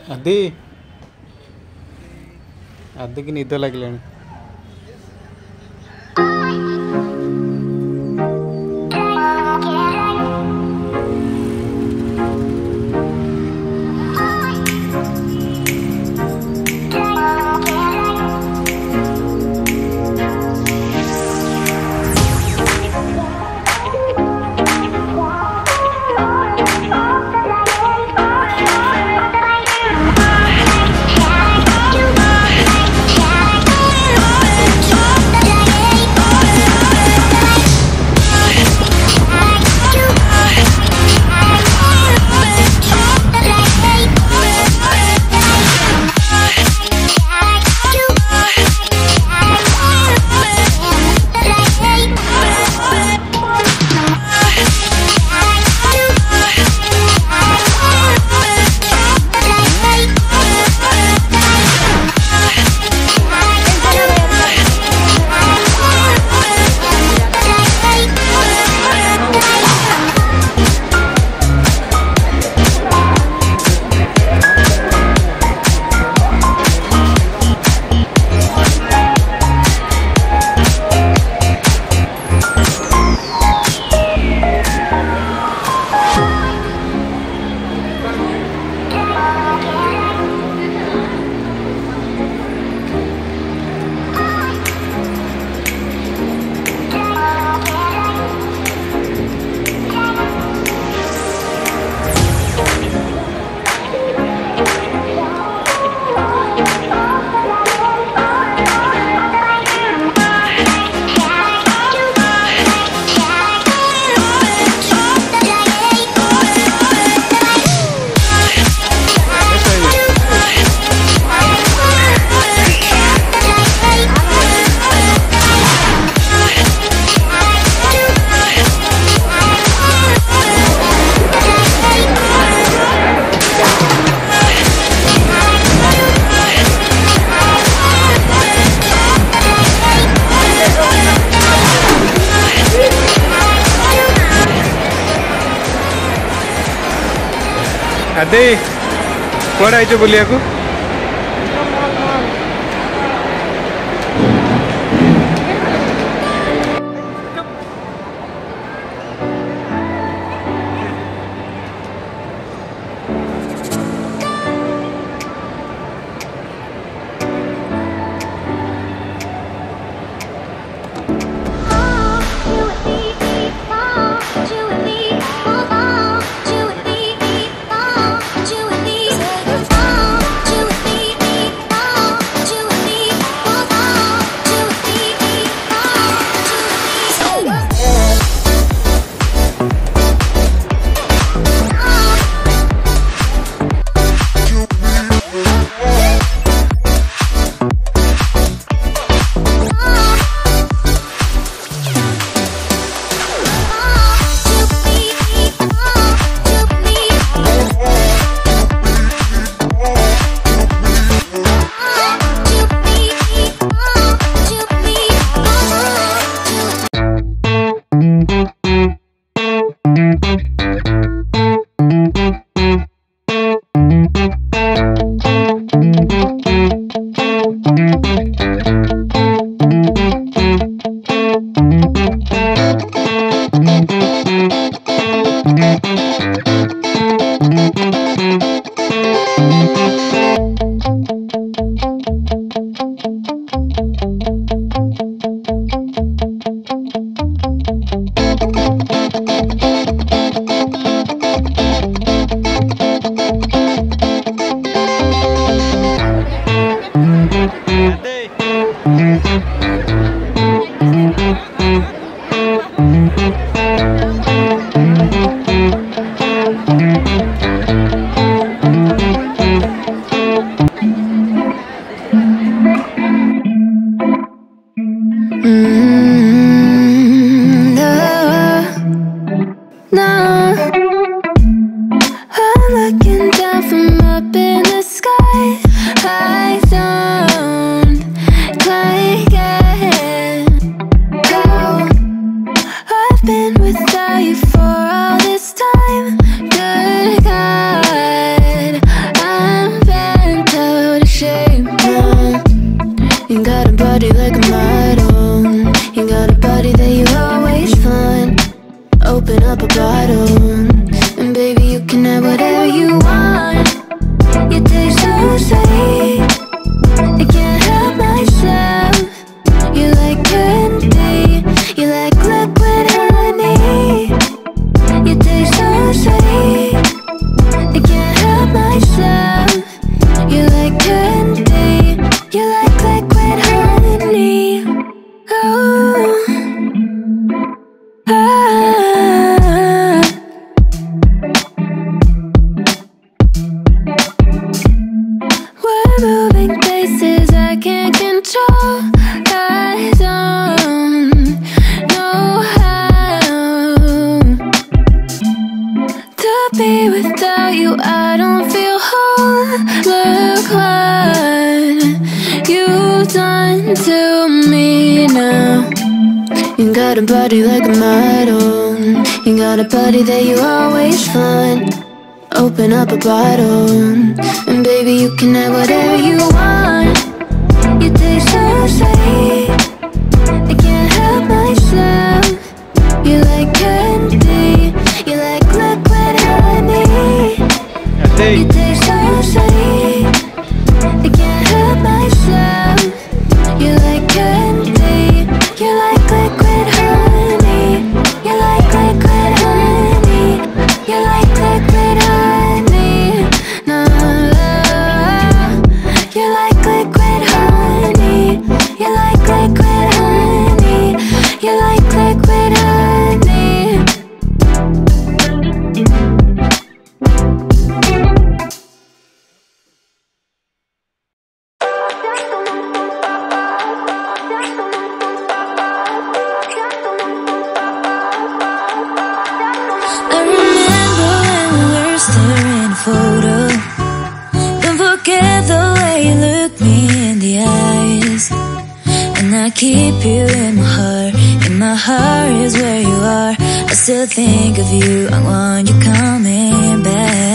अदी अदी की निद लगे अदे कौन आई बुलिया को be without you. I don't feel whole. Look what you've done to me now. You got a body like a model. You got a body that you always find. Open up a bottle, and baby you can have whatever you want. You taste so sweet, I can't help myself. You like candy, you like liquid honey. You taste so sweet, I can't help myself. You like candy, you like liquid honey. You like liquid honey. You like liquid honey. No, you like liquid honey. You like liquid honey. You like liquid honey. I remember when we were staring at a photo. Don't forget the way you look me in the eyes. And I keep you in my heart. In my heart is where you are. I still think of you. I want you coming back.